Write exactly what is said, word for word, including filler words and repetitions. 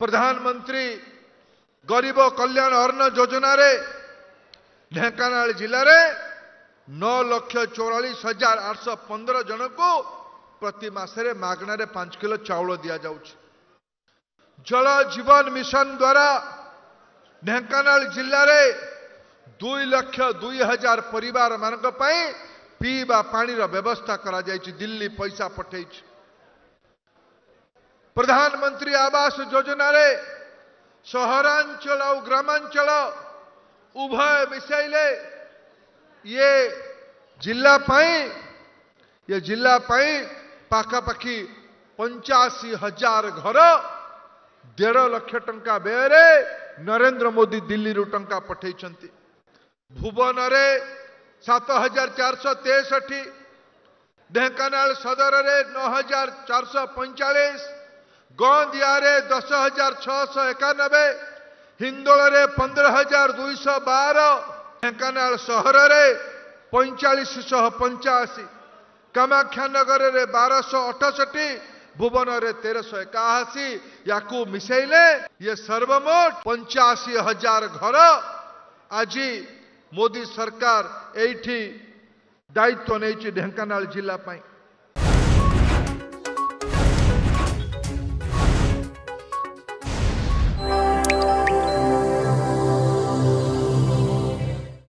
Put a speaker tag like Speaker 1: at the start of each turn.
Speaker 1: प्रधानमंत्री गरीब कल्याण अन्न योजना रे ढेंकानाल जिले में नौ लक्ष चौरालीस हजार आठ सौ पंद्रह जन को प्रति मासरे मागणारे पांच किलो चाउल दिया जाउछि। जल जीवन मिशन द्वारा ढेंकानाल जिले में दुई लक्ष दुई हजार परिवार मानक पई पीवा पानी रो व्यवस्था करा जायछि। दिल्ली पैसा पठेछि। प्रधानमंत्री आवास योजना रे सहरांचल और ग्रामांचल उभय मिसाइले ये जिला पाई ये जिला पाई पाखापाखि पंचाशी हजार घर डेढ़ लक्ष टंका व्यय नरेंद्र मोदी दिल्ली रु टंका पठेइछंती। भुवन रे सात हजार चार सौ तेसठी, ढेंकानाल सदर रे नौ हजार चार सौ पैंचालीस, गोंदिया रे दस हजार छह सौ एकानबे, हिंदोल रे पंद्रह हजार दुई सौ बारह, ढेंकानाल सहर रे पैंचालीस सौ पंचाशी, कामाख्यानगर रे बारह सौ अठसठी, भुवन रे तेरह सौ इक्यासी, याकू मिसाइले ये सर्वमोट पंचाशी हजार घर आज मोदी सरकार एठी दायित्व नहीं ढेंकानाल जिला पाई।